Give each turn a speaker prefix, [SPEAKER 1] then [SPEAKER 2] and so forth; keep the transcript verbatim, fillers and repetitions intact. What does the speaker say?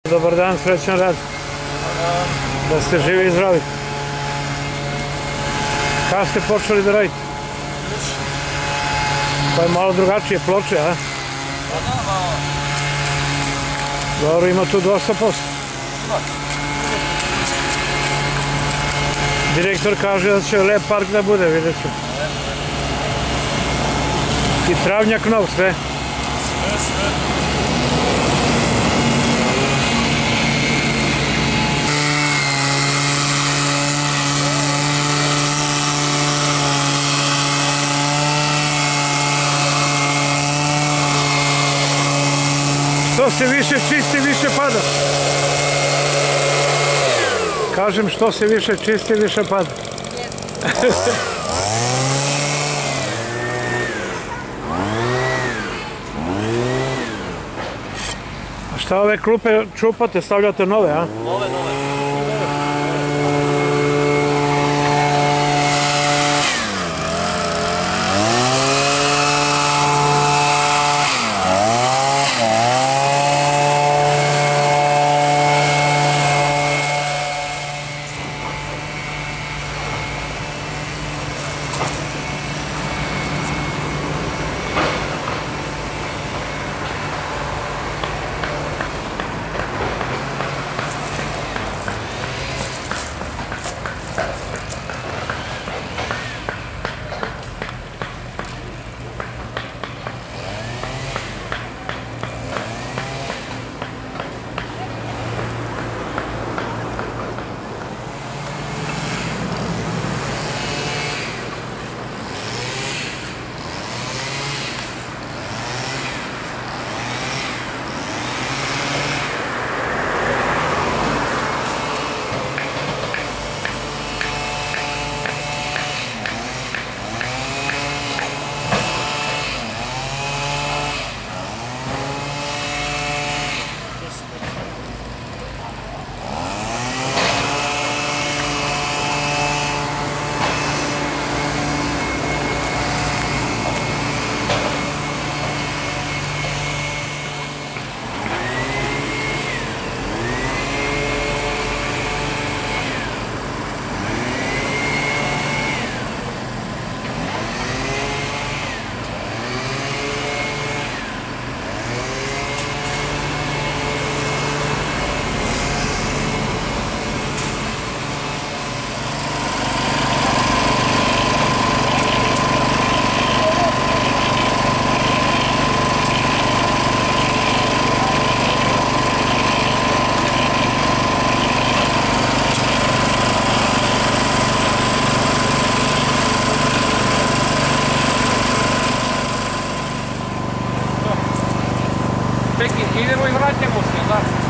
[SPEAKER 1] Dobar dan, srećan rad. Da ste živi i zdravi. Kada ste počeli da radite? Pa je malo drugačije ploče, a?
[SPEAKER 2] Pa da, malo.
[SPEAKER 1] Dobro, ima tu dosta posla. Direktor kaže da će lep park da bude, vidjet ću. I travnjak nov, sve.
[SPEAKER 2] Sve, sve.
[SPEAKER 1] Što se više čisti, više pada. Kažem, što se više čisti, više pada. A šta ove klupe čupate, stavljate nove, a?
[SPEAKER 2] Nove, nove. Idemo i vraćamo se, da.